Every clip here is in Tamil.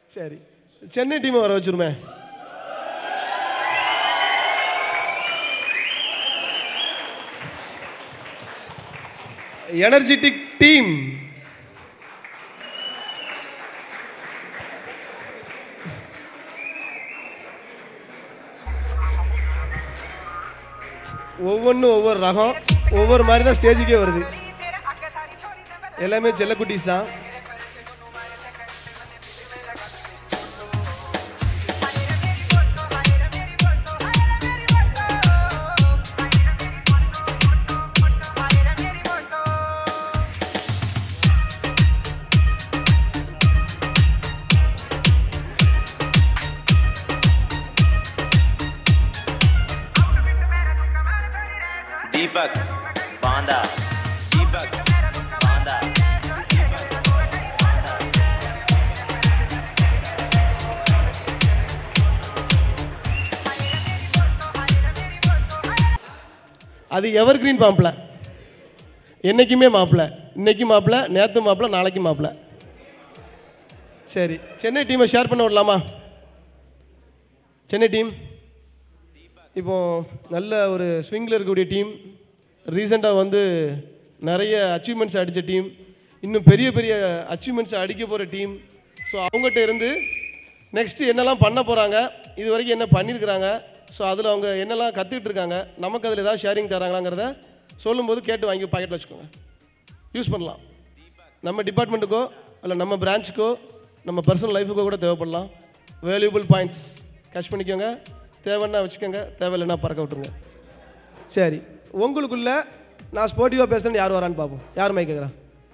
சரி, சென்னை டீமை வர வச்சுருமே. Energetic team. ஒவ்வொன்றும் ஒவ்வொரு ரகம், ஒவ்வொரு மாதிரி தான் ஸ்டேஜுக்கே வருது. எல்லாமே செல்லக்குட்டீஸ் தான். दीपक बांदा, दीपक बांदा, அது எவர் கிரீன் மாப்பிள்ள, என்னைக்குமே மாப்பிள்ள, இன்னைக்கு மாப்பிள்ள, நேற்று மாப்பிள்ள, நாளைக்கு மாப்பிள்ள. சரி, சென்னை டீமை ஷேர் பண்ண விடலாமா? சென்னை டீம் இப்போ நல்ல ஒரு ஸ்விங்கில் இருக்கக்கூடிய டீம், ரீசெண்டாக வந்து நிறைய அச்சீவ்மெண்ட்ஸ் அடித்த டீம், இன்னும் பெரிய பெரிய அச்சீவ்மெண்ட்ஸை அடிக்க போகிற டீம். ஸோ அவங்ககிட்ட இருந்து நெக்ஸ்ட்டு என்னெல்லாம் பண்ண போகிறாங்க, இது வரைக்கும் என்ன பண்ணியிருக்கிறாங்க, ஸோ அதில் அவங்க என்னெல்லாம் கற்றுக்கிட்டு இருக்காங்க, நமக்கு அதில் ஏதாவது ஷேரிங் தராங்களாங்கிறத சொல்லும்போது கேட்டு வாங்கி பாக்கெட்டில் வச்சுக்கோங்க, யூஸ் பண்ணலாம். நம்ம டிபார்ட்மெண்ட்டுக்கோ இல்லை நம்ம பிரான்ச்சுக்கோ நம்ம பர்சனல் லைஃபுக்கோ கூட தேவைப்படலாம். வேல்யூபிள் பாயிண்ட்ஸ் கேஷ் பண்ணிக்கோங்க, தேவைன்னா வச்சுக்கோங்க, தேவையில்லைன்னா பறக்க விட்டுருங்க. சரி, உங்களுக்குள்ள நான் ஸ்போர்ட்டிவாக பேசுகிறேன்னு யார் வரான்னு பார்ப்போம். யார் மைக் கேட்குறா?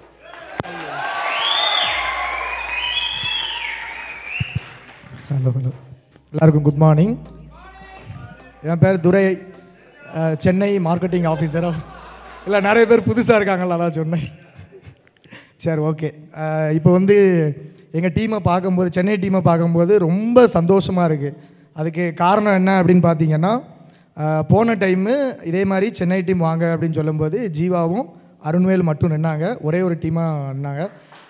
ஹலோ ஹலோ, எல்லாருக்கும் குட் மார்னிங். என் பேர் துரை, சென்னை மார்க்கெட்டிங் ஆஃபீஸராக. இல்லை, நிறைய பேர் புதுசாக இருக்காங்களா, அதான் சொன்னேன். சரி, ஓகே. இப்போ வந்து எங்கள் டீமை பார்க்கும்போது, சென்னை டீமை பார்க்கும்போது ரொம்ப சந்தோஷமாக இருக்குது. அதுக்கு காரணம் என்ன அப்படின்னு பார்த்தீங்கன்னா, போன டைமு இதே மாதிரி சென்னை டீம் வாங்க அப்படின்னு சொல்லும்போது ஜீவாவும் அருண்வேல் மட்டும் நின்னாங்க, ஒரே ஒரு டீமாக நின்னாங்க.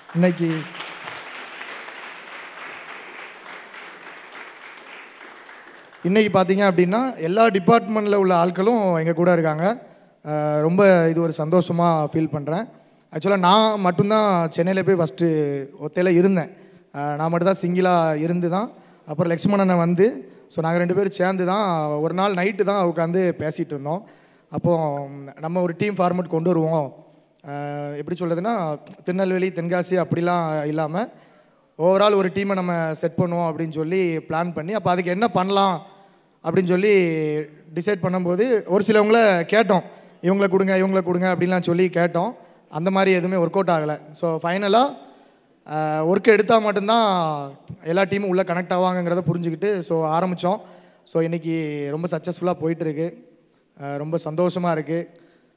இன்றைக்கி பார்த்தீங்க அப்படின்னா எல்லா டிபார்ட்மெண்ட்டில் உள்ள ஆட்களும் எங்கள் கூட இருக்காங்க. ரொம்ப இது ஒரு சந்தோஷமாக ஃபீல் பண்ணுறேன். ஆக்சுவலாக நான் மட்டும்தான் சென்னையில் போய் ஃபஸ்ட்டு ஒத்தையில் இருந்தேன். நான் மட்டும்தான் சிங்கிளாக இருந்து தான் அப்புறம் லக்ஷ்மணனை வந்து, ஸோ நாங்கள் 2 பேரும் சேர்ந்து தான் ஒரு நாள் நைட்டு தான் உட்காந்து பேசிகிட்டு இருந்தோம். அப்போது நம்ம ஒரு டீம் ஃபார்மேட் கொண்டு வருவோம், எப்படி சொல்கிறதுனா திருநெல்வேலி தென்காசி அப்படிலாம் இல்லாமல் ஓவரால் ஒரு டீமை நம்ம செட் பண்ணுவோம் அப்படின்னு சொல்லி பிளான் பண்ணி, அப்போ அதுக்கு என்ன பண்ணலாம் அப்படின்னு சொல்லி டிசைட் பண்ணும்போது ஒரு சிலவங்கள கேட்டோம், இவங்களை கொடுங்க அப்படின்லாம் சொல்லி கேட்டோம். அந்த மாதிரி எதுவுமே ஒர்க் அவுட் ஆகலை. ஸோ ஃபைனலாக ஒர்க் எடுத்தால் மட்டும்தான் எல்லா டீமும் உள்ளே கனெக்ட் ஆவாங்கங்கிறத புரிஞ்சுக்கிட்டு ஸோ ஆரம்பித்தோம். ஸோ இன்றைக்கி ரொம்ப சக்ஸஸ்ஃபுல்லாக போயிட்டுருக்கு, ரொம்ப சந்தோஷமாக இருக்குது,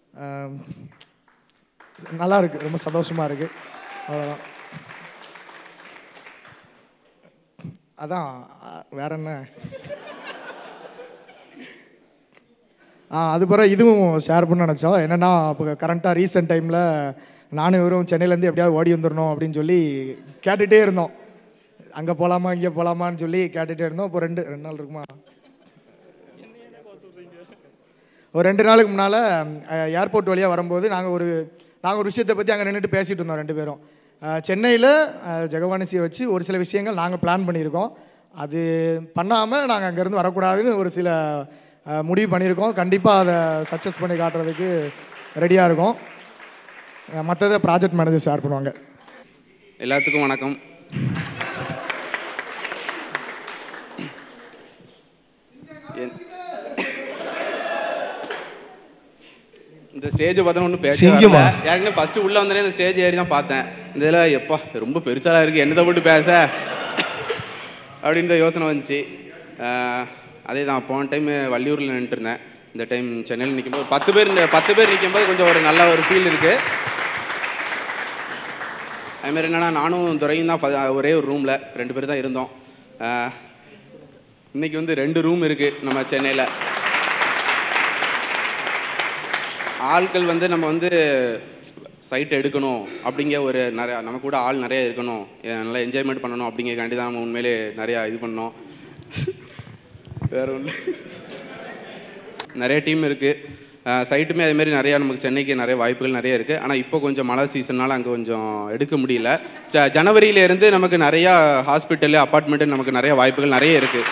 நல்லா இருக்குது, ரொம்ப சந்தோஷமாக இருக்குது. அவ்வளோதான். அதான் வேற என்ன. அது பிறகு இதுவும் ஷேர் பண்ண நினச்சோம். என்னென்னா, இப்போ கரண்ட்டாக ரீசெண்ட் டைமில் நானும் இவரும் சென்னையிலேருந்து எப்படியாவது ஓடி வந்துடணும் அப்படின்னு சொல்லி கேட்டுகிட்டே இருந்தோம். அங்கே போகலாமா இங்கே போகலாமான்னு சொல்லி கேட்டுகிட்டே இருந்தோம். இப்போ ரெண்டு நாள் இருக்குமா, ஒரு 2 நாளுக்கு முன்னால் ஏர்போர்ட் வழியாக வரும்போது நாங்கள் ஒரு விஷயத்தை பற்றி அங்கே நின்றுட்டு பேசிகிட்டு இருந்தோம் 2 பேரும். சென்னையில் ஜெகவானிசியை வச்சு ஒரு சில விஷயங்கள் நாங்கள் பிளான் பண்ணியிருக்கோம். அது பண்ணாமல் நாங்கள் அங்கேருந்து வரக்கூடாதுன்னு ஒரு சில முடிவு பண்ணியிருக்கோம். கண்டிப்பாக அதை சக்ஸஸ் பண்ணி காட்டுறதுக்கு ரெடியாக இருக்கோம். மற்றதை ப்ராஜெக்ட் மேனேஜர் ஷேர் பண்ணுவாங்க. எல்லாத்துக்கும் வணக்கம். இந்த ஸ்டேஜை பார்த்தா ஒன்றும் பேச யாருக்குன்னு ஃபஸ்ட்டு உள்ளே வந்தோடனே இந்த ஸ்டேஜ் ஏறி தான் பார்த்தேன். இந்த இதில் எப்பா ரொம்ப பெருசாக இருக்குது, என்னதை போட்டு பேச அப்படின்ற யோசனை வந்துச்சு. அதே தான் போன டைம் வள்ளியூரில் நின்றுருந்தேன், இந்த டைம் சென்னையில் நிற்கும்போது 10 பேர் நிற்கும்போது கொஞ்சம் ஒரு நல்ல ஒரு ஃபீல் இருக்குது. அதுமாதிரி என்னென்னா, நானும் துரையும் தான் ஒரே ஒரு ரூமில் 2 பேர் தான் இருந்தோம். இன்றைக்கி வந்து 2 ரூம் இருக்குது நம்ம சென்னையில். ஆட்கள் வந்து நம்ம வந்து சைட் எடுக்கணும் அப்படிங்கிற ஒரு நிறையா நம்ம கூட ஆள் நிறையா இருக்கணும், நல்லா என்ஜாய்மெண்ட் பண்ணணும் அப்படிங்கிறக்காண்டி தான் நம்ம உண்மையிலே நிறையா இது பண்ணோம். வேறு ஒன்று நிறைய டீம் இருக்குது. சைட்டுமே அதேமாரி நிறையா நமக்கு சென்னைக்கு நிறைய வாய்ப்புகள் நிறைய இருக்குது. ஆனால் இப்போ கொஞ்சம் மழை சீசன்னால் அங்கே கொஞ்சம் எடுக்க முடியல. ஜனவரியிலேருந்து நமக்கு நிறையா ஹாஸ்பிட்டலு அப்பார்ட்மெண்ட்டு நமக்கு நிறைய வாய்ப்புகள் நிறைய இருக்குது.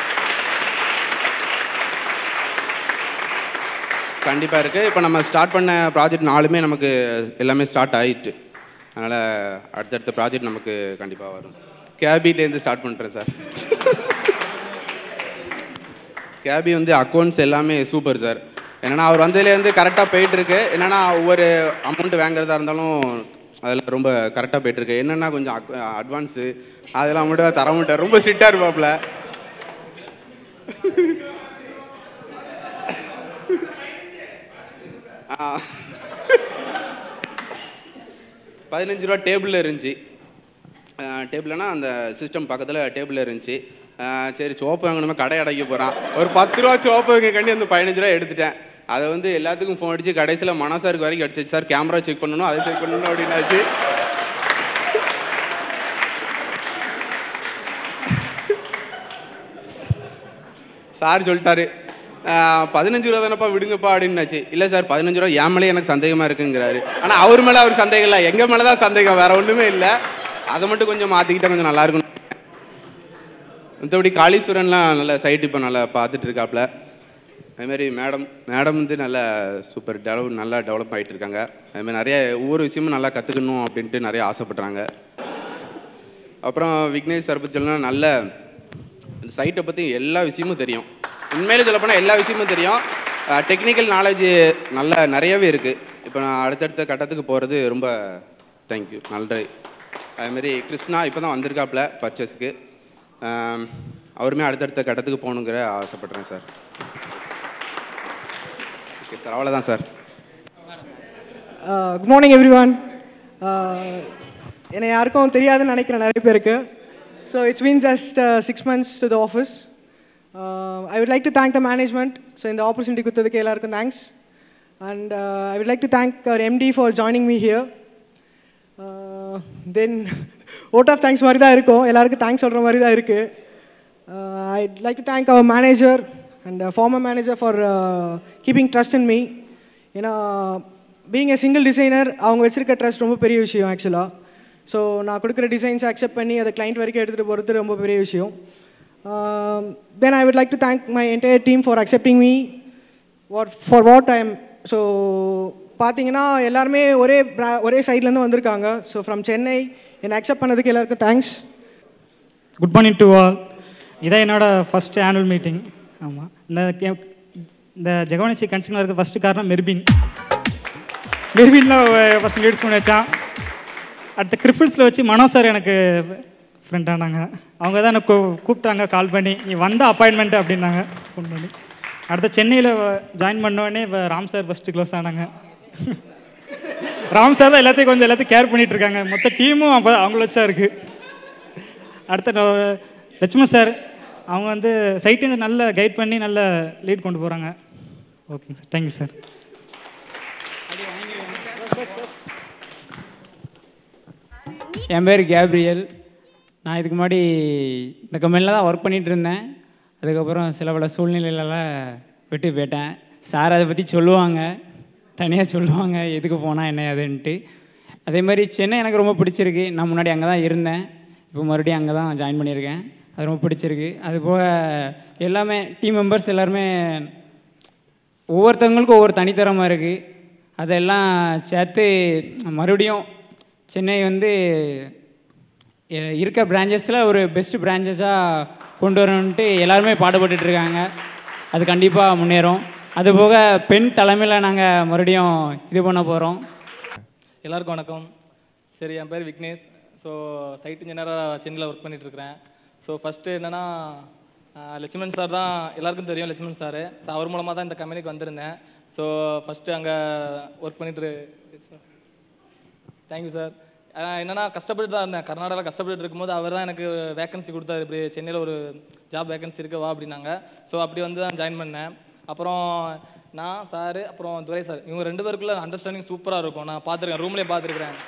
கண்டிப்பாக இருக்குது. இப்போ நம்ம ஸ்டார்ட் பண்ண ப்ராஜெக்ட் 4மே நமக்கு எல்லாமே ஸ்டார்ட் ஆகிட்டு, அதனால் அடுத்தடுத்த ப்ராஜெக்ட் நமக்கு கண்டிப்பாக வரும். கேபிலேருந்து ஸ்டார்ட் பண்ணுறேன் சார். கேபி வந்து அக்கௌண்ட்ஸ் எல்லாமே சூப்பர் சார். என்னென்னா அவர் வந்ததுலேருந்து கரெக்டாக போயிட்டுருக்கு. என்னென்னா ஒவ்வொரு அமௌண்ட் வாங்குறதா இருந்தாலும் அதெல்லாம் ரொம்ப கரெக்டாக போயிட்டுருக்கு. என்னென்னா கொஞ்சம் அட்வான்ஸு அதெல்லாம் மட்டும் தர மாட்டார், ரொம்ப ஸ்ட்ரிக்டாக இருப்பாப்புல. 15 ரூபா டேபிளில் இருந்துச்சு. டேபிள்னா அந்த சிஸ்டம் பக்கத்தில் டேபிளில் இருந்துச்சு. சரி சோப்பு வாங்கணுமே, கடை அடைக்க போகிறான், ஒரு 10 ரூபா சோப்பு வாங்கக்காண்டி அந்த 15 ரூபா எடுத்துட்டேன். அதை வந்து எல்லாத்துக்கும் ஃபோன் அடித்து கடைசியில் மனசாருக்கு வரைக்கும் அடிச்சிச்சு. சார் கேமரா செக் பண்ணணும், அதை செக் பண்ணணும் அப்படின்னாச்சு. சார் சொல்லிட்டாரு 15 ரூபா தானப்பா விடுங்கப்பா அப்படின்னாச்சு. இல்லை சார் 15 ரூபா என் மேலே எனக்கு சந்தேகமாக இருக்குங்கிறாரு. ஆனால் அவர் மேலே அவருக்கு சந்தேகம் இல்லை, எங்கள் மேலே தான் சந்தேகம், வேறு ஒன்றுமே இல்லை. அதை மட்டும் கொஞ்சம் மாற்றிக்கிட்டால் கொஞ்சம் நல்லாயிருக்கும். மற்றபடி காளீஸ்வரன்லாம் நல்ல சைட் இப்போ நல்லா பார்த்துட்டு இருக்காப்புல. அதுமாரி மேடம் வந்து நல்லா சூப்பர் நல்லா டெவலப் ஆகிட்டு இருக்காங்க. அதுமாதிரி நிறைய ஒவ்வொரு விஷயமும் நல்லா கற்றுக்கணும் அப்படின்ட்டு நிறைய ஆசைப்பட்றாங்க. அப்புறம் விக்னேஷ் சார் பற்றி சொல்லணும்னா நல்ல சைட்டை பற்றி எல்லா விஷயமும் தெரியும். உண்மையிலே சொல்லப்போனால் எல்லா விஷயமும் தெரியும். டெக்னிக்கல் நாலேஜ் நல்லா நிறையவே இருக்குது. இப்போ நான் அடுத்தடுத்த கட்டத்துக்கு போகிறது ரொம்ப தேங்க்யூ, நன்றி. அதுமாரி கிருஷ்ணா இப்போ தான் வந்திருக்காப்புல பர்ச்சேஸ்க்கு. அவருமே அடுத்தடுத்த கட்டத்துக்கு போகணுங்கிற ஆசைப்பட்றேன் சார். ஓகே சார், அவ்வளோதான் sir. Good morning everyone. என்னை யாருக்கும் தெரியாதுன்னு நினைக்கிறேன் நிறைய பேருக்கு. So it's been just 6 months to the office. I would like to thank the management. So இந்த opportunity கொடுத்ததுக்கு எல்லாருக்கும் thanks. And I would like to thank our MD for joining me here. Then vote of thanks மாதிரி தான் இருக்கும், எல்லாருக்கும் தேங்க்ஸ் சொல்கிற மாதிரி தான் இருக்குது. I'd like to thank our manager and former manager for keeping trust in me. ஏன்னா பீயிங் a single designer அவங்க வச்சுருக்க ட்ரஸ்ட் ரொம்ப பெரிய விஷயம் ஆக்சுவலாக. ஸோ நான் கொடுக்குற டிசைன்ஸ் அக்செப்ட் பண்ணி அதை கிளைண்ட் வரைக்கும் எடுத்துகிட்டு போகிறது ரொம்ப பெரிய விஷயம். Then I would like to thank my entire team for accepting me for what I am. So பார்த்தீங்கன்னா எல்லாருமே ஒரே சைட்லேருந்து வந்திருக்காங்க. ஸோ ஃப்ரம் சென்னை என்னை அக்செப்ட் பண்ணதுக்கு எல்லாருக்கும் thanks. Good morning to all. இதான் என்னோடய ஃபஸ்ட்டு ஆனுவல் மீட்டிங். ஆமாம், இந்த ஜெகவனிச்சி கன்சிங்கர் இருக்க ஃபஸ்ட்டு காரணம் மெர்பின்ல ஃபஸ்ட்டு லீட்ஸ் பண்ணி வச்சான். அடுத்த கிரிஃபில்ஸில் வச்சு மனோ சார் எனக்கு ஃப்ரெண்ட் ஆனாங்க. அவங்க தான் எனக்கு கூப்பிட்டாங்க கால் பண்ணி, நீ வந்த அப்பாயின்மெண்ட்டு அப்படின்னாங்க ஃபோன் பண்ணி. அடுத்த சென்னையில் ஜாயின் பண்ணோடனே இப்போ ராம் சார் ஃபஸ்ட்டு க்ளோஸ் ஆனாங்க. ராம் சார் தான் எல்லாத்தையும் கேர் பண்ணிகிட்ருக்காங்க. மொத்த டீமும் அப்போ அவங்கள வச்சா இருக்குது. அடுத்த லட்சுமண் சார் அவங்க வந்து சைட்டு நல்ல கைட் பண்ணி நல்ல லீட் கொண்டு போகிறாங்க. ஓகேங்க சார், தேங்க்யூ சார். என் பேர் கேப்ரியல். நான் இதுக்கு முன்னாடி இந்த கம்பெனியில் தான் ஒர்க் பண்ணிகிட்டு இருந்தேன். அதுக்கப்புறம் சில பல சூழ்நிலைகளெல்லாம் விட்டு போயிட்டேன். சார் அதை பற்றி சொல்லுவாங்க, தனியாக சொல்லுவாங்க எதுக்கு போனால் என்ன அதுன்ட்டு. அதே மாதிரி சென்னை எனக்கு ரொம்ப பிடிச்சிருக்கு. நான் முன்னாடி அங்கே தான் இருந்தேன், இப்போ மறுபடியும் அங்கே தான் ஜாயின் பண்ணியிருக்கேன். அது ரொம்ப பிடிச்சிருக்கு. அதுபோக எல்லாமே டீம் மெம்பர்ஸ் எல்லாருமே ஒவ்வொருத்தவங்களுக்கும் ஒவ்வொரு தனித்தரமாக இருக்குது. அதெல்லாம் சேர்த்து மறுபடியும் சென்னை வந்து இருக்க பிரான்ச்சஸில் ஒரு பெஸ்ட் பிரான்ச்சஸாக கொண்டு வரணுன்ட்டு எல்லாருமே பாடுபட்டுருக்காங்க. அது கண்டிப்பாக முன்னேறும். அதுபோக பெண் தலைமையில் நாங்கள் மறுபடியும் இது பண்ண போகிறோம். எல்லாருக்கும் வணக்கம். சரி, என் பேர் விக்னேஷ். ஸோ சைட் இன்ஜினியராக சென்னையில் ஒர்க் பண்ணிகிட்ருக்கிறேன். ஸோ ஃபஸ்ட்டு என்னென்னா லட்சுமண் சார் தான் எல்லாருக்கும் தெரியும். லட்சுமண் சார் அவர் மூலமாக தான் இந்த கம்பெனிக்கு வந்திருந்தேன். ஸோ ஃபஸ்ட்டு அங்கே ஒர்க் பண்ணிட்டு தேங்க்யூ சார். என்னென்னா கஷ்டப்பட்டு தான் இருந்தேன். கர்நாடகாவில் கஷ்டப்பட்டு இருக்கும்போது அவர் தான் எனக்கு வேக்கன்சி கொடுத்தாரு. இப்படி சென்னையில் ஒரு ஜாப் வேக்கன்சி இருக்கு வா அப்படின்னாங்க. ஸோ அப்படி வந்து தான் ஜாயின் பண்ணேன். அப்புறம் நான் சார் அப்புறம் துரை சார் இவங்க 2 பேருக்குள்ள அண்டர்ஸ்டாண்டிங் சூப்பராக இருக்கும். நான் பார்த்துருக்கேன், ரூம்லேயே பார்த்துருக்குறேன்.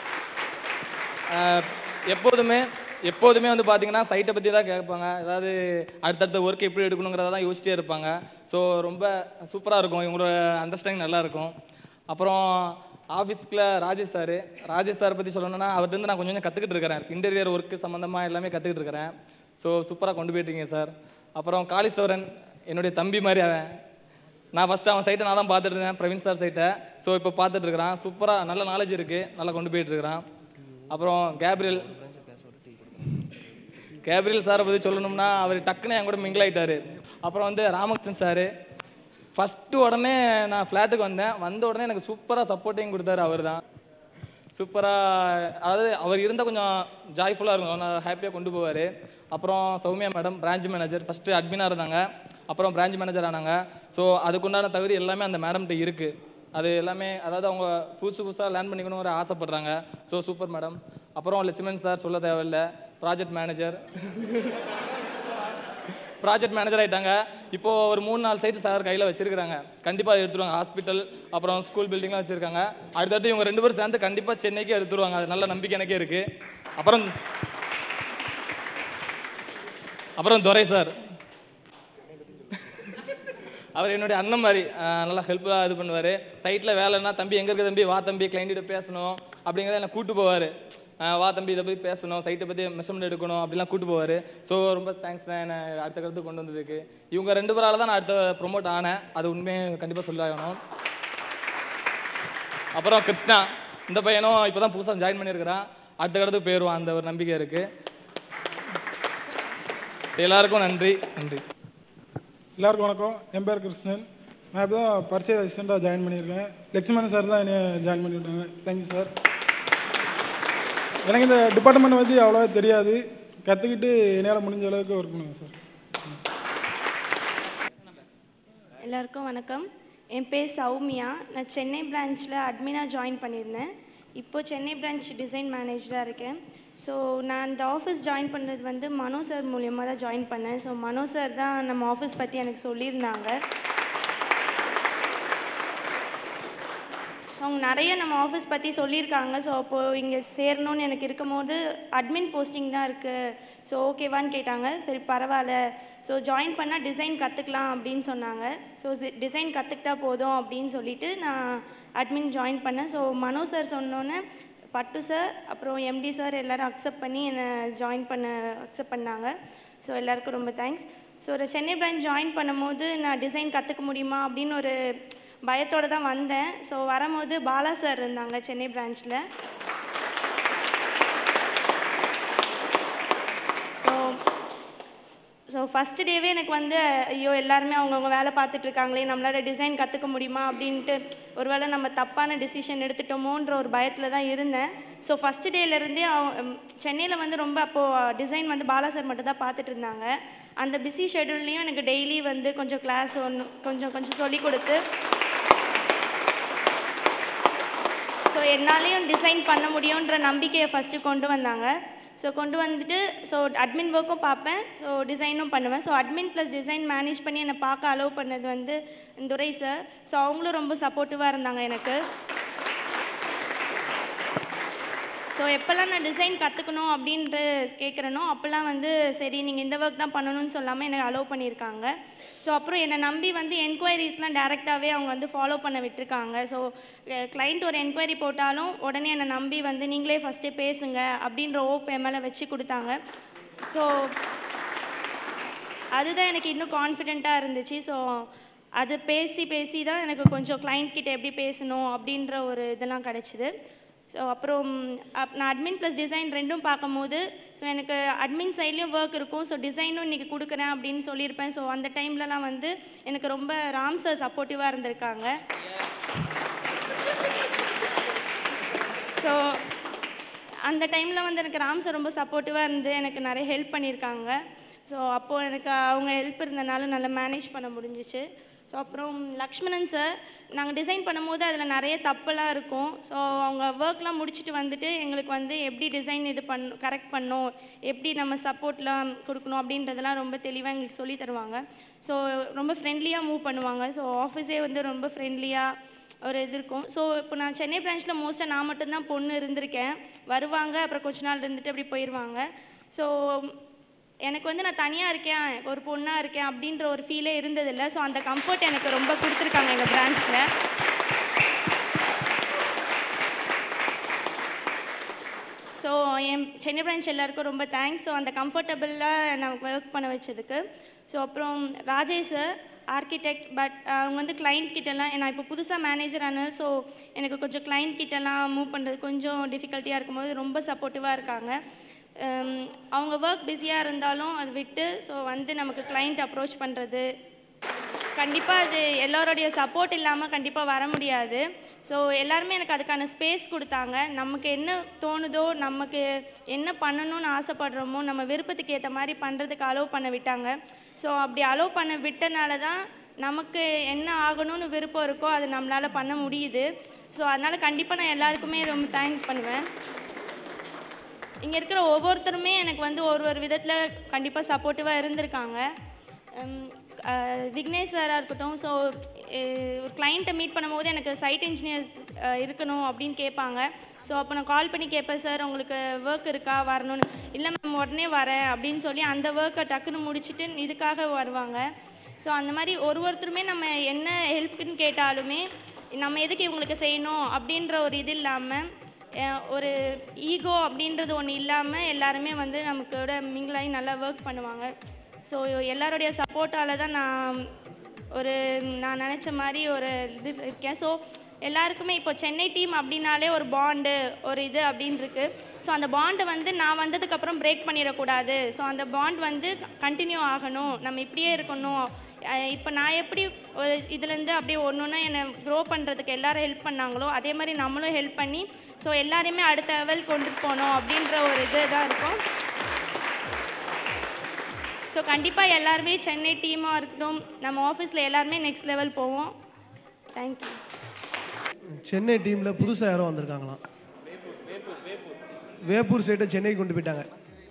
எப்போதுமே வந்து பார்த்தீங்கன்னா சைட்டை பற்றி தான் கேட்பாங்க. அதாவது அடுத்தடுத்த ஒர்க் எப்படி எடுக்கணுங்கிறத தான் யோசிச்சிட்டே இருப்பாங்க. ஸோ ரொம்ப சூப்பராக இருக்கும், இவங்களோட அண்டர்ஸ்டாண்டிங் நல்லாயிருக்கும். அப்புறம் ஆஃபீஸ்க்குள்ள ராஜேஷ் சார் பற்றி சொல்லணும்னா அவர்கிட்ட நான் கொஞ்சம் கற்றுக்கிட்டு இருக்கிறேன். இன்டீரியர் ஒர்க்கு சம்மந்தமாக எல்லாமே கற்றுக்கிட்டு இருக்கிறேன். ஸோ சூப்பராக கொண்டு போயிட்டீங்க சார். அப்புறம் காளீஸ்வரன் என்னுடைய தம்பி மாதிரி அவன். நான் ஃபஸ்ட்டு அவன் சைட்டை நான் தான் பார்த்துட்டு இருந்தேன், பிரவீன் சார் சைட்டை. ஸோ இப்போ பார்த்துட்டு இருக்கிறான். சூப்பராக நல்ல நாலேஜ் இருக்குது, நல்லா கொண்டு போயிட்டு இருக்கிறான். அப்புறம் கேப்ரியல் சாரை பற்றி சொல்லணும்னா அவர் டக்குன்னு என் கூட மிங்கிள் ஆகிட்டார். அப்புறம் வந்து ராமகிருஷ்ணன் சார் ஃபஸ்ட்டு உடனே நான் ஃப்ளாட்டுக்கு வந்த உடனே எனக்கு சூப்பராக சப்போர்ட்டிங் கொடுத்தாரு. அவர் தான் சூப்பராக, அதாவது அவர் இருந்தால் கொஞ்சம் ஜாய்ஃபுல்லாக இருக்கும், அவனை ஹாப்பியாக கொண்டு போவார். அப்புறம் Soumya madam branch manager, first அட்மினாக இருந்தாங்க, அப்புறம் பிரான்ச் மேனேஜர் ஆனாங்க. ஸோ அதுக்குண்டான தகுதி எல்லாமே அந்த மேடம்கிட்ட இருக்குது. அது எல்லாமே அதாவது அவங்க புதுசாக லேர்ன் பண்ணிக்கணும் ஒரு ஆசைப்படுறாங்க. So super madam. அப்புறம் லட்சுமணன் சார் சொல்ல தேவையில்லை, ப்ராஜெக்ட் மேனேஜர் ஆகிட்டாங்க. இப்போது ஒரு 3-4 சைட்டு சார் கையில் வச்சுருக்காங்க, கண்டிப்பாக எடுத்துருவாங்க. ஹாஸ்பிட்டல் அப்புறம் ஸ்கூல் பில்டிங்லாம் வச்சுருக்காங்க. அடுத்தடுத்து இவங்க 2 பேரும் சேர்ந்து கண்டிப்பாக சென்னைக்கே எடுத்துருவாங்க, அது நல்ல நம்பிக்கை எனக்கே இருக்குது. அப்புறம் துரை சார், அவர் என்னுடைய அண்ணன் மாதிரி, நல்லா ஹெல்ப்ஃபுல்லாக இது பண்ணுவார். சைட்டில் வேலைன்னா தம்பி எங்கே இருக்க தம்பி, வா தம்பி கிளைண்ட்டிட்ட பேசணும் அப்படிங்கிறத என்னை கூப்பிட்டு போவார். வா தம்பி இதை பற்றி பேசணும், சைட்டை பற்றி மெஷர்மெண்ட் எடுக்கணும் அப்படிலாம் கூப்பிட்டு போவார். ஸோ ரொம்ப தேங்க்ஸ் தான் என்னை அடுத்த கருத்து கொண்டு வந்ததுக்கு. இவங்க 2 பேரால் தான் நான் அடுத்த ப்ரொமோட் ஆனேன், அது உண்மையை கண்டிப்பாக சொல்லாகணும். அப்புறம் கிருஷ்ணா, இந்த பையனும் இப்போ தான் புதுசாக ஜாயின் பண்ணியிருக்கிறான், அடுத்த கடத்துக்கு போயிடுவான், அந்த ஒரு நம்பிக்கை இருக்குது. எல்லாருக்கும் நன்றி. எல்லாருக்கும் வணக்கம். என் பேர் கிருஷ்ணன். நான் இப்போ தான் பர்ச்சேஸ் அசிஸ்டண்ட்டாக ஜாயின் பண்ணியிருக்கேன். லட்சுமணன் சார் தான் என்னை ஜாயின் பண்ணி விட்டாங்க. Thank you sir. எனக்கு இந்த டிபார்ட்மெண்ட் பற்றி அவ்வளோவா தெரியாது, கற்றுக்கிட்டு என்னால் முடிஞ்ச அளவுக்கு ஒர்க் பண்ணுவேன் சார். எல்லாருக்கும் வணக்கம். என் பேர் சௌமியா. நான் சென்னை பிரான்ச்சில் அட்மினாக ஜாயின் பண்ணியிருந்தேன். இப்போது சென்னை பிரான்ச் டிசைன் மேனேஜராக இருக்கேன். ஸோ நான் இந்த ஆஃபீஸ் ஜாயின் பண்ணது வந்து மனோ சார் மூலியமாக தான் ஜாயின் பண்ணேன். ஸோ மனோ சார் தான் நம்ம ஆஃபீஸ் பற்றி எனக்கு சொல்லியிருந்தாங்க. ஸோ அவங்க நிறைய நம்ம ஆஃபீஸ் பற்றி சொல்லியிருக்காங்க. ஸோ அப்போது இங்கே சேரணும்னு எனக்கு இருக்கும்போது அட்மின் போஸ்டிங் தான் இருக்குது, ஸோ ஓகேவான்னு கேட்டாங்க. சரி பரவாயில்ல, ஸோ ஜாயின் பண்ணால் டிசைன் கற்றுக்கலாம் அப்படின்னு சொன்னாங்க. ஸோ டிசைன் கற்றுக்கிட்டா போதும் அப்படின்னு சொல்லிவிட்டு நான் அட்மின் ஜாயின் பண்ணேன். ஸோ மனோ சார் சொன்னோன்னே பட்டு சார் அப்புறம் எம்டி சார் எல்லோரும் அக்செப்ட் பண்ணி என்னை ஜாயின் அக்செப்ட் பண்ணாங்க. ஸோ எல்லாருக்கும் ரொம்ப தேங்க்ஸ். ஸோ ஒரு சென்னை பிரான்ச் ஜாயின் பண்ணும்போது நான் டிசைன் கற்றுக்க முடியுமா அப்படின்னு ஒரு பயத்தோடு தான் வந்தேன். ஸோ வரும்போது பாலா சார் இருந்தாங்க சென்னை பிரான்ச்சில். ஸோ ஃபஸ்ட்டு டேவே எனக்கு வந்து ஐயோ எல்லாருமே அவங்கவுங்க வேலை பார்த்துட்ருக்காங்களே, நம்மளால் டிசைன் கற்றுக்க முடியுமா அப்படின்ட்டு ஒருவேளை நம்ம தப்பான டிசிஷன் எடுத்துட்டோமோன்ற ஒரு பயத்தில் தான் இருந்தேன். ஸோ ஃபஸ்ட்டு டேலேருந்தே சென்னையில் வந்து ரொம்ப அப்போது டிசைன் வந்து பாலா சார் மட்டும் தான் பார்த்துட்டு இருந்தாங்க. அந்த பிஸி ஷெடியூல்லையும் எனக்கு டெய்லி வந்து கொஞ்சம் கிளாஸ் கொஞ்சம் சொல்லிக் கொடுத்து ஸோ என்னாலேயும் டிசைன் பண்ண முடியுன்ற நம்பிக்கையை ஃபஸ்ட்டு கொண்டு வந்தாங்க. ஸோ கொண்டு வந்துட்டு ஸோ அட்மின் ஒர்க்கும் பார்ப்பேன், ஸோ டிசைனும் பண்ணுவேன். So admin plus design manage பண்ணி என்னை பார்க்க அலோவ் பண்ணது வந்து துரை சார். ஸோ அவங்களும் ரொம்ப சப்போர்ட்டிவாக இருந்தாங்க எனக்கு. ஸோ எப்போல்லாம் நான் டிசைன் கற்றுக்கணும் அப்படின்ற கேட்குறேனோ அப்போல்லாம் வந்து சரி நீங்கள் இந்த ஒர்க் தான் பண்ணணும்னு சொல்லாமல் என்னை அலோவ் பண்ணியிருக்காங்க. ஸோ அப்புறம் என்னை நம்பி வந்து என்கொயரிஸ்லாம் டேரெக்டாகவே அவங்க வந்து ஃபாலோ பண்ண விட்டுருக்காங்க. ஸோ கிளைண்ட் ஒரு என்கொயரி போட்டாலும் உடனே என்னை நம்பி வந்து நீங்களே ஃபஸ்ட்டே பேசுங்க அப்படின்ற ஓப் என் மேலே வச்சு கொடுத்தாங்க. ஸோ அதுதான் எனக்கு இன்னும் கான்ஃபிடெண்ட்டாக இருந்துச்சு. ஸோ அது பேசி தான் எனக்கு கொஞ்சம் கிளைண்ட் கிட்ட எப்படி பேசணும் அப்படின்ற ஒரு இதெல்லாம் கிடச்சிது. ஸோ அப்புறம் நான் அட்மின் ப்ளஸ் டிசைன் ரெண்டும் பார்க்கும்போது ஸோ எனக்கு அட்மின் சைட்லேயும் ஒர்க் இருக்கும், ஸோ டிசைனும் இன்றைக்கி கொடுக்குறேன் அப்படின்னு சொல்லியிருப்பேன். ஸோ அந்த டைம்லலாம் வந்து எனக்கு ரொம்ப ராம் சார் சப்போர்ட்டிவாக இருந்திருக்காங்க. ஸோ அந்த டைமில் வந்து எனக்கு ராம் சார் ரொம்ப சப்போர்ட்டிவாக இருந்து எனக்கு நிறைய ஹெல்ப் பண்ணியிருக்காங்க. ஸோ அப்போது எனக்கு அவங்க ஹெல்ப் இருந்தனால நல்லா மேனேஜ் பண்ண முடிஞ்சிச்சு. ஸோ அப்புறம் லக்ஷ்மணன் சார், நாங்கள் டிசைன் பண்ணும்போது அதில் நிறைய தப்பெல்லாம் இருக்கும். ஸோ அவங்க ஒர்க்லாம் முடிச்சுட்டு வந்துட்டு எங்களுக்கு வந்து எப்படி டிசைன் இது கரெக்ட் பண்ணணும், எப்படி நம்ம சப்போர்ட்லாம் கொடுக்கணும் அப்படின்றதெல்லாம் ரொம்ப தெளிவாக எங்களுக்கு சொல்லி தருவாங்க. ஸோ ரொம்ப ஃப்ரெண்ட்லியாக மூவ் பண்ணுவாங்க. ஸோ ஆஃபீஸே வந்து ரொம்ப ஃப்ரெண்ட்லியாக ஒரு இது இருக்கும். ஸோ இப்போ நான் சென்னை பிரான்ச்சில் மோஸ்ட்டாக நான் மட்டும்தான் பொண்ணு இருந்திருக்கேன். வருவாங்க, அப்புறம் கொஞ்ச நாள் இருந்துட்டு அப்படி போயிடுவாங்க. ஸோ எனக்கு வந்து நான் தனியாக இருக்கேன், ஒரு பொண்ணாக இருக்கேன் அப்படின்ற ஒரு ஃபீலே இருந்ததில்லை. ஸோ அந்த கம்ஃபர்ட் எனக்கு ரொம்ப கொடுத்துருக்காங்க எங்கள் பிரான்ச்சில். ஸோ என் சென்னை பிரான்ச் எல்லாருக்கும் ரொம்ப தேங்க்ஸ். ஸோ அந்த கம்ஃபர்டபுளாக நான் ஒர்க் பண்ண வச்சதுக்கு. ஸோ அப்புறம் ராஜேஷ் சார், ஆர்கிடெக்ட், பட் அவங்க வந்து கிளைண்ட் கிட்டலாம், நான் இப்போ புதுசாக மேனேஜர் ஆனேன். ஸோ எனக்கு கொஞ்சம் கிளைண்ட் கிட்டலாம் மூவ் பண்ணுறது கொஞ்சம் டிஃபிகல்ட்டியாக இருக்கும்போது ரொம்ப சப்போர்ட்டிவாக இருக்காங்க. அவங்க ஒர்க் பிஸியாக இருந்தாலும் அது விட்டு ஸோ வந்து நமக்கு கிளைண்ட் அப்ரோச் பண்ணுறது, கண்டிப்பாக அது எல்லோருடைய சப்போர்ட் இல்லாமல் கண்டிப்பாக வர முடியாது. ஸோ எல்லாருமே எனக்கு அதுக்கான ஸ்பேஸ் கொடுத்தாங்க. நமக்கு என்ன தோணுதோ, நமக்கு என்ன பண்ணணும்னு ஆசைப்படுறோமோ, நம்ம விருப்பத்துக்கு ஏற்ற மாதிரி பண்ணுறதுக்கு அலோவ் பண்ண விட்டாங்க. ஸோ அப்படி அலோவ் பண்ண விட்டனால தான் நமக்கு என்ன ஆகணும்னு விருப்பம் இருக்கோ அது நம்மளால் பண்ண முடியுது. ஸோ அதனால் கண்டிப்பாக நான் எல்லாருக்குமே ரொம்ப தேங்க் பண்ணுவேன். இங்கே இருக்கிற ஒவ்வொருத்தருமே எனக்கு வந்து ஒரு விதத்தில் கண்டிப்பாக சப்போர்ட்டிவாக இருந்திருக்காங்க. விக்னேஷ் சாராக இருக்கட்டும். ஸோ ஒரு கிளைண்ட்டை மீட் பண்ணும்போது எனக்கு சைட் இன்ஜினியர்ஸ் இருக்கணும் அப்படின்னு கேட்பாங்க. ஸோ அப்போ நான் கால் பண்ணி கேட்பேன், சார் உங்களுக்கு ஒர்க் இருக்கா வரணும்னு. இல்லை மேம் உடனே வரேன் அப்படின்னு சொல்லி அந்த ஒர்க்கை டக்குன்னு முடிச்சுட்டு இதுக்காக வருவாங்க. ஸோ அந்த மாதிரி ஒருத்தருமே நம்ம என்ன ஹெல்ப்புன்னு கேட்டாலுமே நம்ம எதுக்கு இவங்களுக்கு செய்யணும் அப்படின்ற ஒரு இது இல்லாமல், ஒரு ஈகோ அப்படின்றது ஒன்று இல்லாமல் எல்லாருமே வந்து நமக்கோட மிங்கிளாகி நல்லா ஒர்க் பண்ணுவாங்க. ஸோ எல்லாருடைய சப்போர்ட்டால் தான் நான் நினச்ச மாதிரி ஒரு இது இருக்கேன். ஸோ எல்லாருக்குமே இப்போ சென்னை டீம் அப்படின்னாலே ஒரு பாண்டு ஒரு இது அப்படின்னு இருக்குது. ஸோ அந்த பாண்டை வந்து நான் வந்ததுக்கப்புறம் பிரேக் பண்ணிடக்கூடாது. ஸோ அந்த பாண்ட் வந்து கண்டினியூ ஆகணும், நம்ம இப்படியே இருக்கணும். இப்போ நான் எப்படி ஒரு இதுலேருந்து அப்படியே ஒன்றுன்னா என்னை க்ரோ பண்ணுறதுக்கு எல்லோரும் ஹெல்ப் பண்ணாங்களோ அதே மாதிரி நம்மளும் ஹெல்ப் பண்ணி ஸோ எல்லாரையுமே அடுத்த லெவல் கொண்டுட்டு போகணும் அப்படின்ற ஒரு இது தான் இருக்கும். ஸோ கண்டிப்பாக எல்லாருமே சென்னை டீமாக இருக்கட்டும், நம்ம ஆஃபீஸில் எல்லாருமே நெக்ஸ்ட் லெவல் போவோம். தேங்க்யூ. சென்னை டீமில் புதுசாக யாரோ வந்திருக்காங்களாம். வேப்பூர் சைட்டை சென்னைக்கு கொண்டு போயிட்டாங்க.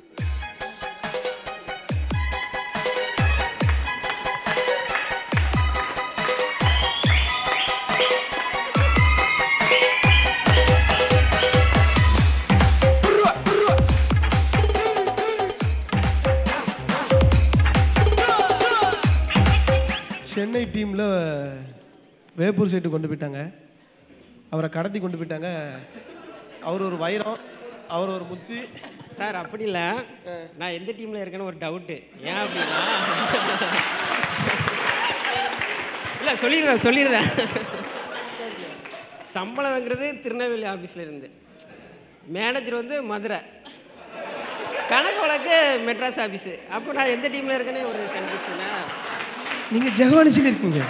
சென்னை டீமில் வேப்பூர் சைட்டு கொண்டு போயிட்டாங்க. அவரை கடத்தி கொண்டு போயிட்டாங்க. அவர் ஒரு வைரம், அவர் ஒரு முத்து. சார் அப்படி இல்லை, நான் எந்த டீமில் இருக்கேன்னு ஒரு டவுட்டு. ஏன் அப்படின்னா இல்லை சொல்லிடுறேன். சம்பளம் வாங்குறது திருநெல்வேலி ஆஃபீஸில் இருந்து, மேனேஜர் வந்து மதுரை, கணக்கு வழக்கு மெட்ராஸ் ஆஃபீஸு. அப்போ நான் எந்த டீமில் இருக்கேன்னு ஒரு கன்ஃபியூஷனா. நீங்கள் ஜெகவானிசில் இருக்கீங்க.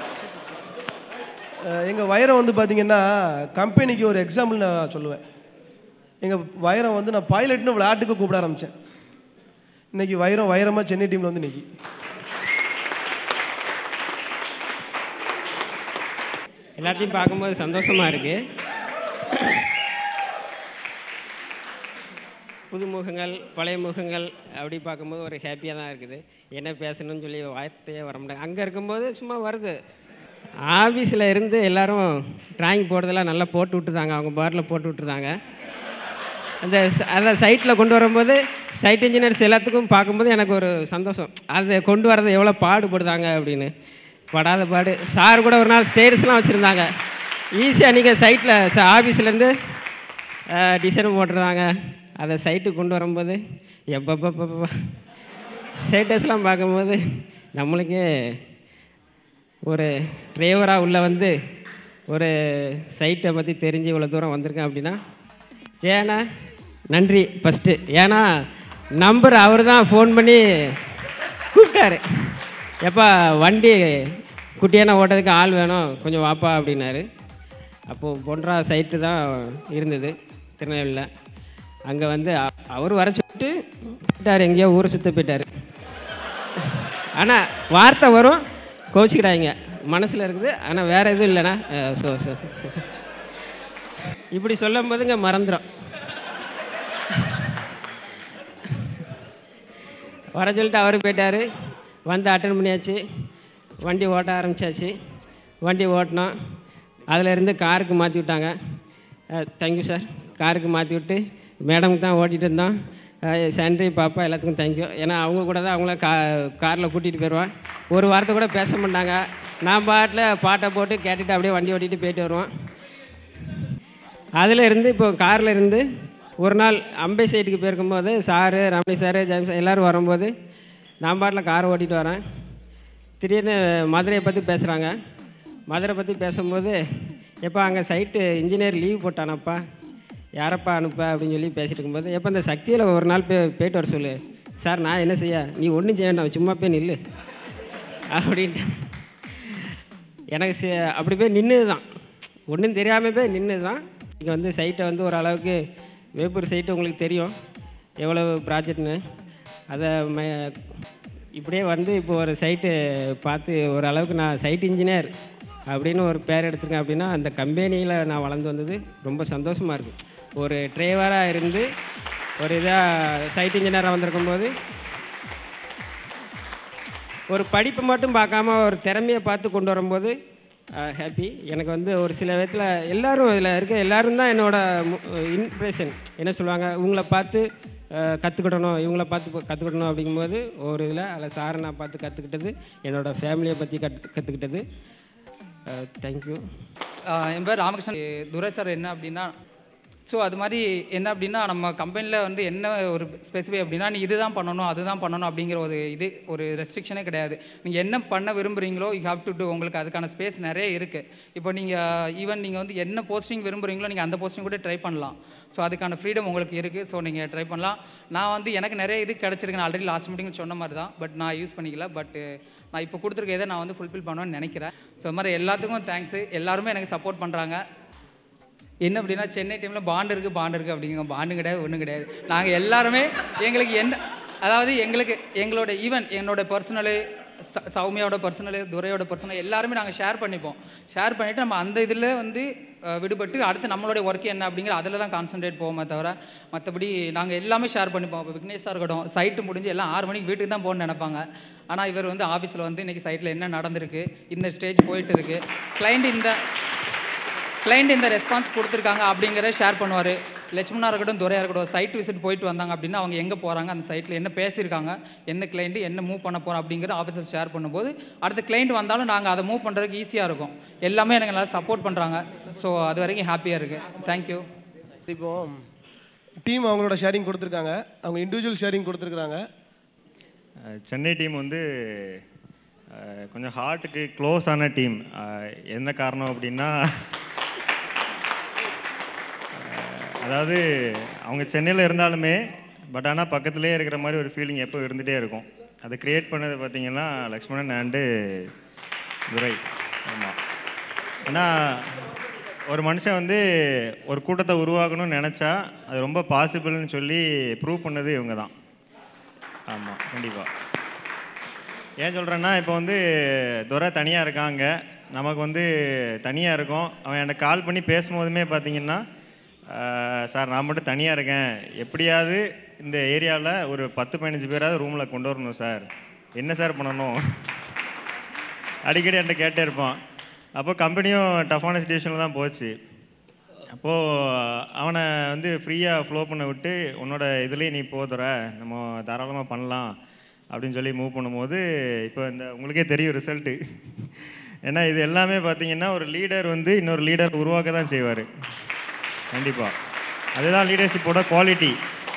எங்கள் வைரம் வந்து பார்த்தீங்கன்னா கம்பெனிக்கு ஒரு எக்ஸாம்பிள் நான் சொல்லுவேன். எங்கள் வைரம் வந்து நான் பைலட்னு விளையாட்டுக்கு கூப்பிட ஆரம்பித்தேன். இன்றைக்கி வைரமாக சென்னை டீமில் வந்து இன்றைக்கி எல்லாத்தையும் பார்க்கும்போது சந்தோஷமாக இருக்குது. புது முகங்கள் பழைய முகங்கள் அப்படி பார்க்கும்போது ஒரு ஹாப்பியாக தான் இருக்குது. என்ன பேசணும்னு சொல்லி வார்த்தையே வர முடியாது. அங்கே இருக்கும்போது சும்மா வருது. ஆஃபீஸில் இருந்து எல்லோரும் ட்ராயிங் போடுறதெல்லாம் நல்லா போட்டு விட்டுருந்தாங்க, அவங்க பாரில் போட்டு விட்டுருந்தாங்க. அந்த சைட்டில் கொண்டு வரும்போது சைட் இன்ஜினியர்ஸ் எல்லாத்துக்கும் பார்க்கும்போது எனக்கு ஒரு சந்தோஷம். அதை கொண்டு வரது எவ்வளோ பாடுபடுதாங்க அப்படின்னு. படாத பாடு. சார் கூட ஒரு நாள் ஸ்டேட்டஸ்லாம் வச்சுருந்தாங்க. ஈஸியாக நீங்கள் சைட்டில் ஆஃபீஸ்லேருந்து டிசைன் போட்டுருந்தாங்க. அதை சைட்டுக்கு கொண்டு வரும்போது எப்பப்பப்பா ஸ்டேட்டஸ்லாம் பார்க்கும்போது நம்மளுக்கே ஒரு டிரைவராக உள்ள வந்து ஒரு சைட்டை பற்றி தெரிஞ்சு இவ்வளோ தூரம் வந்திருக்கேன் அப்படின்னா ஏன்னா நன்றி ஃபஸ்ட்டு. ஏன்னா நம்பர் அவர் தான் ஃபோன் பண்ணி கூப்பிட்டாரு. எப்போ வண்டி குட்டியான ஓட்டத்துக்கு ஆள் வேணும் கொஞ்சம் வாப்பா அப்படின்னாரு. அப்போது பொன்றா சைட்டு தான் இருந்தது திருநெல்வேலியில். அங்கே வந்து அவர் வர சொல்லிட்டு போயிட்டார், எங்கேயோ ஊரை சுற்ற போயிட்டார். ஆனால் வார்த்தை வரும் கோச்சிக்கிறாங்க. மனசில் இருக்குது. ஆனால் வேறு எதுவும் இல்லைண்ணா. ஸோ இப்படி சொல்லும் போதுங்க மறந்துடும். வர சொல்லிட்டு அவர் போயிட்டார். வந்து அட்டன் பண்ணியாச்சு. வண்டி ஓட்ட ஆரம்பித்தாச்சு. வண்டி ஓட்டினோம். அதிலேருந்து காருக்கு மாற்றி விட்டாங்க. Thank you sir. காருக்கு மாற்றி விட்டு மேடமுக்கு தான் ஓட்டிகிட்டு இருந்தோம். சாண்ட்ரி பாப்பா எல்லாத்துக்கும் தேங்க்யூ. ஏன்னா அவங்க கூட தான் அவங்கள காரில் கூட்டிகிட்டு போயிடுவேன். ஒரு வாரத்தை கூட பேச மாட்டாங்க. நான் பாட்டில் பாட்டை போட்டு கேட்டுட்டு அப்படியே வண்டி ஓட்டிகிட்டு போயிட்டு வருவோம். அதில் இருந்து இப்போ காரில் இருந்து ஒரு நாள் அம்பை சைட்டுக்கு போயிருக்கும்போது சாரு, ரமணி சார், ஜெயம்ஸ் எல்லோரும் வரும்போது நான் பாட்டில் காரை ஓட்டிகிட்டு வரேன். திடீர்னு மதுரையை பற்றி பேசுகிறாங்க. மதுரை பற்றி பேசும்போது எப்போ அங்கே சைட்டு இன்ஜினியர் லீவ் போட்டானப்பா, யாரப்பா அனுப்ப அப்படின்னு சொல்லி பேசிட்டு இருக்கும்போது எப்போ இந்த சக்தியில் ஒரு நாள் போயிட்டு வர சொல்லு. சார் நான் என்ன செய்ய, நீ ஒன்றும் செய்ய வேண்டாம், சும்மா போய் நில்லு அப்படின்ட்டு எனக்கு அப்படி போய் நின்று தான், ஒன்றும் தெரியாமல் போய் நின்று தான். இங்கே வந்து சைட்டை வந்து ஓரளவுக்கு வேப்பூர் சைட்டு உங்களுக்கு தெரியும் எவ்வளவு ப்ராஜெக்ட்னு. அதை இப்படியே வந்து இப்போ ஒரு சைட்டு பார்த்து ஓரளவுக்கு நான் சைட் இன்ஜினியர் அப்படின்னு ஒரு பேர் எடுத்துருக்கேன். அப்படின்னா அந்த கம்பெனியில் நான் வளர்ந்து வந்தது ரொம்ப சந்தோஷமாக இருக்குது. ஒரு டிரைவராக இருந்து ஒரு இதாக சைட் இன்ஜினியராக வந்திருக்கும்போது ஒரு படிப்பை மட்டும் பார்க்காம ஒரு திறமையை பார்த்து கொண்டு வரும்போது ஹாப்பி. எனக்கு வந்து ஒரு சில விதத்தில் எல்லோரும் இதில் இருக்க எல்லோரும் தான் என்னோடய இன்ஸ்பிரேஷன். என்ன சொல்லுவாங்க, இவங்கள பார்த்து கற்றுக்கிடணும், இவங்கள பார்த்து கற்றுக்கிடணும் அப்படிங்கும்போது ஒரு இதில் அதில் சாரை நான் பார்த்து கற்றுக்கிட்டது, என்னோடய ஃபேமிலியை பற்றி கற்றுக்கிட்டது. தேங்க்யூ. என் பேர் ராமகிருஷ்ணன். துரை சார் என்ன அப்படின்னா, ஸோ அது மாதிரி என்ன அப்படின்னா நம்ம கம்பெனியில் வந்து என்ன ஒரு ஸ்பெசிஃபை அப்படின்னா நீ இதுதான் பண்ணணும் அதுதான் பண்ணணும் அப்படிங்கிற ஒரு ரெஸ்ட்ரிக்ஷனே கிடையாது. நீங்கள் என்ன பண்ண விரும்புகிறீங்களோ யூ ஹாவ் டு டூ. உங்களுக்கு அதுக்கான ஸ்பேஸ் நிறைய இருக்குது. இப்போ நீங்கள் ஈவன் நீங்கள் வந்து என்ன போஸ்டிங் விரும்புகிறீங்களோ நீங்கள் அந்த போஸ்டிங் கூட ட்ரை பண்ணலாம். ஸோ அதுக்கான ஃப்ரீடம் உங்களுக்கு இருக்குது. ஸோ நீங்கள் ட்ரை பண்ணலாம். நான் வந்து எனக்கு நிறைய இது கிடச்சிருக்கு. நான் ஆல்ரெடி லாஸ்ட் மீட்டிங் சொன்ன மாதிரி தான். பட் நான் யூஸ் பண்ணிக்கல. பட் நான் இப்போ கொடுத்துருக்க இதை நான் வந்து ஃபுல்ஃபில் பண்ணுவேன்னு நினைக்கிறேன். ஸோ அது மாதிரி எல்லாத்துக்கும் தேங்க்ஸு. எல்லாருமே எனக்கு சப்போர்ட் பண்ணுறாங்க. என்ன அப்படின்னா சென்னை டீமில் பாண்டு இருக்குது அப்படிங்க. பாண்டு கிடையாது, ஒன்றும் கிடையாது. நாங்கள் எல்லாருமே எங்களுக்கு என்ன, அதாவது எங்களோட ஈவன் என்னோட பர்சனலு, சௌமியாவோட பர்சனலு, துரையோட பர்சனல் எல்லாருமே நாங்கள் ஷேர் பண்ணிப்போம். ஷேர் பண்ணிவிட்டு நம்ம அந்த இதில் வந்து விடுபட்டு அடுத்து நம்மளுடைய ஒர்க் என்ன அப்படிங்கிற அதில் தான் கான்சன்ட்ரேட் போவோமே தவிர மற்றபடி நாங்கள் எல்லாமே ஷேர் பண்ணிப்போம். இப்போ விக்னேஷாக இருக்கட்டும், சைட்டு முடிஞ்சு எல்லாம் 6 மணிக்கு வீட்டுக்கு தான் போகணுன்னு நினைப்பாங்க. ஆனால் இவர் வந்து ஆஃபீஸில் வந்து இன்றைக்கி சைட்டில் என்ன நடந்திருக்கு, இந்த ஸ்டேஜ் போயிட்டு இருக்குது, கிளைண்ட் இந்த ரெஸ்பான்ஸ் கொடுத்துருக்காங்க அப்படிங்கிறத ஷேர் பண்ணுவார். லட்சுமணா இருக்கட்டும், துரையாக இருக்கட்டும், சைட் விசிட் போயிட்டு வந்தாங்க அப்படின்னா அவங்க எங்கே போகிறாங்க, அந்த சைட்டில் என்ன பேசியிருக்காங்க, எந்த கிளைண்ட்டு என்ன மூவ் பண்ண போகிறோம் அப்படிங்கிறத ஆஃபீஸில் ஷேர் பண்ணும்போது அடுத்த கிளைண்ட் வந்தாலும் நாங்கள் அதை மூவ் பண்ணுறதுக்கு ஈஸியாக இருக்கும். எல்லாமே எனக்கு நல்லா சப்போர்ட் பண்ணுறாங்க. ஸோ அது வரைக்கும் ஹாப்பியாக இருக்குது. தேங்க்யூ. இப்போது டீம் அவங்களோட ஷேரிங் கொடுத்துருக்காங்க, அவங்க இண்டிவிஜுவல் ஷேரிங் கொடுத்துருக்குறாங்க. சென்னை டீம் வந்து கொஞ்சம் ஹார்ட்டுக்கு க்ளோஸான டீம். என்ன காரணம் அப்படின்னா, அதாவது அவங்க சென்னையில் இருந்தாலுமே பட் ஆனால் பக்கத்துலேயே இருக்கிற மாதிரி ஒரு ஃபீலிங் எப்போ இருந்துகிட்டே இருக்கும். அதை க்ரியேட் பண்ணது பார்த்திங்கன்னா லக்ஷ்மணன் அண்டு துரை. ஆமாம், ஏன்னா ஒரு மனுஷன் வந்து ஒரு கூட்டத்தை உருவாக்கணும்னு நினச்சா அது ரொம்ப பாசிபிள்னு சொல்லி ப்ரூவ் பண்ணது இவங்க தான். ஆமாம், கண்டிப்பாக. ஏன் சொல்கிறேன்னா, இப்போ வந்து துரை தனியாக இருக்காங்க, நமக்கு வந்து தனியாக இருக்கும். அவன் என்கிட்ட கால் பண்ணி பேசும்போதுமே பார்த்திங்கன்னா, சார் நான் மட்டும் தனியாக இருக்கேன், எப்படியாவது இந்த ஏரியாவில் ஒரு 10-15 பேராவது ரூமில் கொண்டு வரணும் சார், என்ன சார் பண்ணணும் அடிக்கடி என்கிட்ட கேட்டே இருப்பான். அப்போ கம்பெனியும் டஃப்பான சிச்சுவேஷனில் தான் போச்சு. அப்போது அவனை வந்து ஃப்ரீயாக ஃப்ளோ பண்ண விட்டு உன்னோட இதுலேயே நீ போதுற, நம்ம தாராளமாக பண்ணலாம் அப்படின்னு சொல்லி மூவ் பண்ணும்போது இப்போ இந்த உங்களுக்கே தெரியும் ரிசல்ட்டு. ஏன்னா இது எல்லாமே பார்த்திங்கன்னா ஒரு லீடர் வந்து இன்னொரு லீடர் உருவாக்க தான் செய்வார். கண்டிப்பாக அதுதான் லீடர்ஷிப்போட குவாலிட்டி.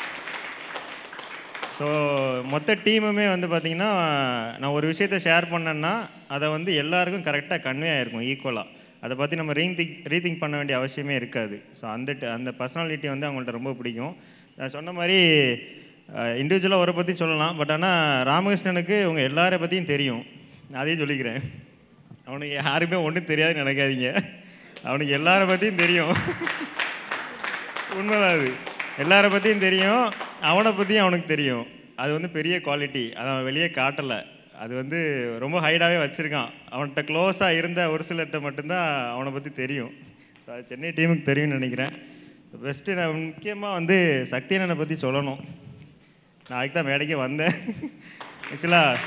ஸோ மொத்த டீமுமே வந்து பார்த்திங்கன்னா நான் ஒரு விஷயத்தை ஷேர் பண்ணேன்னா அதை வந்து எல்லாருக்கும் கரெக்டாக கன்வே ஆகிருக்கும் ஈக்குவலாக. அதை பற்றி நம்ம ரீதிங்க் பண்ண வேண்டிய அவசியமே இருக்காது. ஸோ அந்த பர்சனாலிட்டி வந்து அவங்கள்ட்ட ரொம்ப பிடிக்கும். நான் சொன்ன மாதிரி இண்டிவிஜுவலாக அவரை பற்றி சொல்லலாம். பட் ஆனால் ராமகிருஷ்ணனுக்கு இவங்க எல்லாரை பற்றியும் தெரியும். அதையும் சொல்லிக்கிறேன். அவனுக்கு யாருமே ஒன்றும் தெரியாதுன்னு நினைக்காதீங்க, அவனுக்கு எல்லாரை பற்றியும் தெரியும். உண்மைதான், அது எல்லாரை பற்றியும் தெரியும், அவனை பற்றியும் அவனுக்கு தெரியும். அது வந்து பெரிய குவாலிட்டி. அதை அவன் வெளியே காட்டலை. அது வந்து ரொம்ப ஹைடாகவே வச்சுருக்கான். அவன்கிட்ட க்ளோஸாக இருந்த ஒரு சிலர்கிட்ட மட்டும்தான் அவனை பற்றி தெரியும். அது சென்னை டீமுக்கு தெரியும்னு நினைக்கிறேன். பெஸ்ட்டு நான் முக்கியமாக வந்து சக்தி அண்ணனை பற்றி சொல்லணும். நான் அதுக்கு தான் மேடைக்கே வந்தேன். ஆக்சுவலாக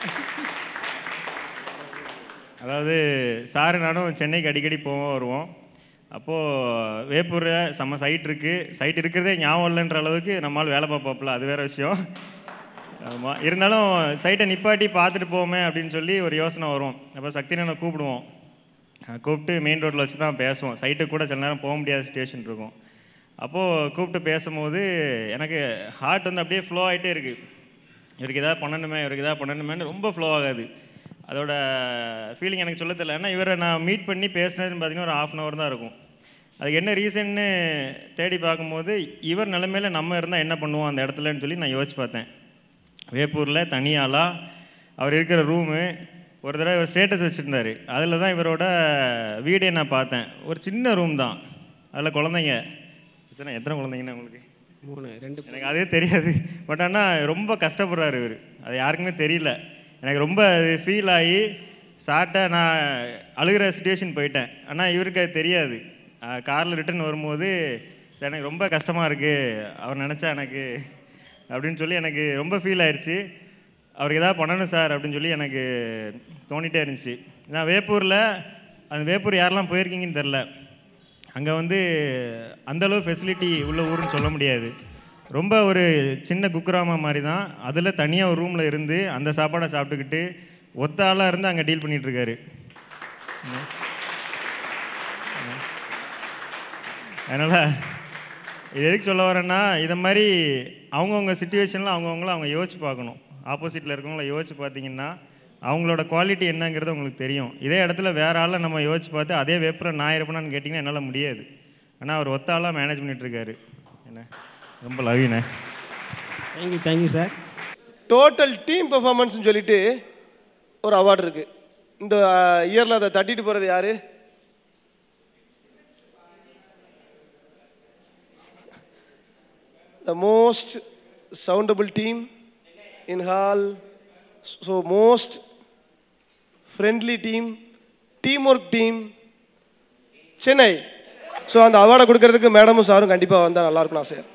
அதாவது சார் நானும் சென்னைக்கு அடிக்கடி போவோம் வருவோம். அப்போது வேப்பூரில் செம்ம சைட் இருக்குது. சைட் இருக்கிறதே ஞாபகம் இல்லைன்ற அளவுக்கு நம்மளால் வேலை பார்ப்பாப்புல, அது வேறு விஷயம். ஆமாம், இருந்தாலும் சைட்டை நிப்பாட்டி பார்த்துட்டு போவோமே அப்படின்னு சொல்லி ஒரு யோசனை வரும். அப்போ சக்தி அண்ணனை கூப்பிடுவோம். கூப்பிட்டு மெயின் ரோட்டில் வச்சு தான் பேசுவோம். சைட்டுக்கு கூட சில நேரம் போக முடியாத ஸ்டேஷன் இருக்கும். அப்போது கூப்பிட்டு பேசும்போது எனக்கு ஹார்ட் வந்து அப்படியே ஃப்ளோ ஆகிட்டே இருக்குது. இவருக்கு எதாவது பண்ணணுமேன்னு ரொம்ப ஃப்ளோ ஆகாது. அதோட ஃபீலிங் எனக்கு சொல்ல தெரியல. ஏன்னா இவரை நான் மீட் பண்ணி பேசினதுன்னு பார்த்தீங்கன்னா ஒரு 1/2 hour தான் இருக்கும். அதுக்கு என்ன ரீசன்னு தேடி பார்க்கும்போது இவர் நிலைமையில் நம்ம இருந்தால் என்ன பண்ணுவோம் அந்த இடத்துலன்னு சொல்லி நான் யோசிச்சு பார்த்தேன். வேப்பூரில் தனியாளாக அவர் இருக்கிற ரூமு ஒரு தடவை இவர் ஸ்டேட்டஸ் வச்சுருந்தார். அதில் தான் இவரோட வீடே நான் பார்த்தேன். ஒரு சின்ன ரூம் தான், அதில் குழந்தைங்க எத்தனை குழந்தைங்கண்ணா உங்களுக்கு? 3 2 எனக்கு அதே தெரியாது. பட் ஆனால் ரொம்ப கஷ்டப்படுறாரு இவர், அது யாருக்குமே தெரியல. எனக்கு ரொம்ப ஃபீல் ஆகி சார்ட்ட நான் அழுகிற சுச்சுவேஷன் போயிட்டேன். ஆனால் இவருக்கு அது தெரியாது. காரில் ரிட்டர்ன் வரும்போது எனக்கு ரொம்ப கஷ்டமாக இருக்குது அவர் நினச்சா எனக்கு அப்படின்னு சொல்லி எனக்கு ரொம்ப ஃபீல் ஆயிடுச்சு. அவருக்கு எதாவது பண்ணணும் சார் அப்படின்னு சொல்லி எனக்கு தோணிகிட்டே இருந்துச்சு. நான் வேப்பூரில் அந்த வேப்பூர் யாரெல்லாம் போயிருக்கீங்கன்னு தெரில, அங்கே வந்து அந்தளவு ஃபெசிலிட்டி உள்ள ஊருன்னு சொல்ல முடியாது. ரொம்ப ஒரு சின்ன குக்கிராமம் மாதிரி தான். அதில் தனியாக ஒரு ரூமில் இருந்து அந்த சாப்பாடை சாப்பிட்டுக்கிட்டு ஒத்த ஆளாக இருந்து அங்கே டீல் பண்ணிகிட்ருக்காரு. அதனால் இது எதுக்கு சொல்ல வரேன்னா, இதை மாதிரி அவங்கவுங்க சுச்சுவேஷனில் அவங்க யோசிச்சு பார்க்கணும். ஆப்போசிட்டில் இருக்கவங்கள யோசிச்சு பார்த்தீங்கன்னா அவங்களோட குவாலிட்டி என்னங்கிறது உங்களுக்கு தெரியும். இதே இடத்துல வேறு ஆளை நம்ம யோசிச்சு பார்த்து அதே வேப்பரை நான் இருப்பேனான்னு கேட்டிங்கன்னா என்னால் முடியாது. ஆனால் அவர் ஒத்த ஆளாக மேனேஜ் பண்ணிகிட்ருக்காரு. என்ன ரொம்ப லவ்யூண்ணே. Thank you sir. டோட்டல் டீம் பெர்ஃபார்மன்ஸ்னு சொல்லிட்டு ஒரு அவார்டு இருக்குது. இந்த இயரில் அதை தட்டிட்டு போகிறது யார்? The most soundable team in hall, so most friendly team, teamwork team, Chennai. So அந்த அவார்டை கொடுக்கறதுக்கு மேடமும் சாரும் கண்டிப்பாக வந்தால் நல்லாயிருக்கும் நான் சார்.